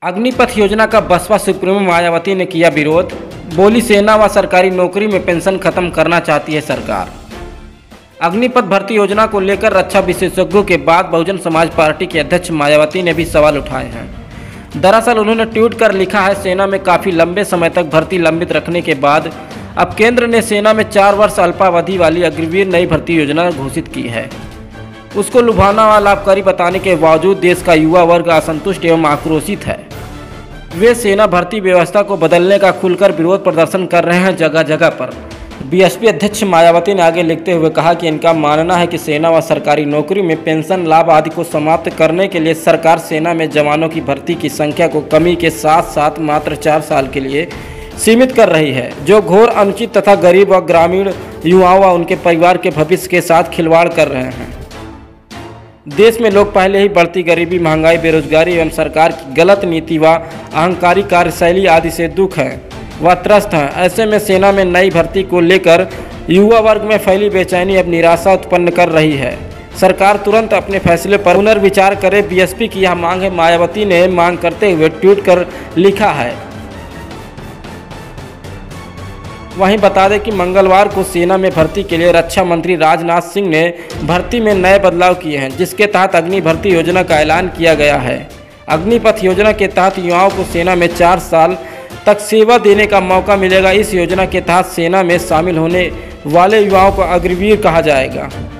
अग्निपथ योजना का बसपा सुप्रीमो मायावती ने किया विरोध। बोली सेना व सरकारी नौकरी में पेंशन खत्म करना चाहती है सरकार। अग्निपथ भर्ती योजना को लेकर रक्षा विशेषज्ञों के बाद बहुजन समाज पार्टी के अध्यक्ष मायावती ने भी सवाल उठाए हैं। दरअसल उन्होंने ट्वीट कर लिखा है, सेना में काफ़ी लंबे समय तक भर्ती लंबित रखने के बाद अब केंद्र ने सेना में 4 वर्ष अल्पावधि वाली अग्निवीर नई भर्ती योजना घोषित की है। उसको लुभावना व लाभकारी बताने के बावजूद देश का युवा वर्ग असंतुष्ट एवं आक्रोशित है। वे सेना भर्ती व्यवस्था को बदलने का खुलकर विरोध प्रदर्शन कर रहे हैं जगह जगह पर। बीएसपी अध्यक्ष मायावती ने आगे लिखते हुए कहा कि इनका मानना है कि सेना व सरकारी नौकरी में पेंशन लाभ आदि को समाप्त करने के लिए सरकार सेना में जवानों की भर्ती की संख्या को कमी के साथ साथ मात्र 4 साल के लिए सीमित कर रही है, जो घोर अनुचित तथा गरीब व ग्रामीण युवाओं व उनके परिवार के भविष्य के साथ खिलवाड़ कर रहे हैं। देश में लोग पहले ही बढ़ती गरीबी, महंगाई, बेरोजगारी एवं सरकार की गलत नीति व अहंकारी कार्यशैली आदि से दुख है व त्रस्त हैं। ऐसे में सेना में नई भर्ती को लेकर युवा वर्ग में फैली बेचैनी अब निराशा उत्पन्न कर रही है। सरकार तुरंत अपने फैसले पर पुनर्विचार करे, बीएसपी की यह मांग है, मायावती ने मांग करते हुए ट्वीट कर लिखा है। वहीं बता दें कि मंगलवार को सेना में भर्ती के लिए रक्षा मंत्री राजनाथ सिंह ने भर्ती में नए बदलाव किए हैं, जिसके तहत अग्नि भर्ती योजना का ऐलान किया गया है। अग्निपथ योजना के तहत युवाओं को सेना में 4 साल तक सेवा देने का मौका मिलेगा। इस योजना के तहत सेना में शामिल होने वाले युवाओं को अग्निवीर कहा जाएगा।